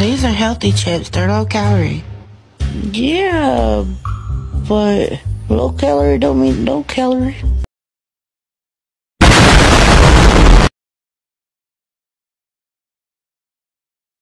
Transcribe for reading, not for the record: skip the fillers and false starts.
These are healthy chips. They're low calorie. Yeah, but low calorie don't mean no calorie.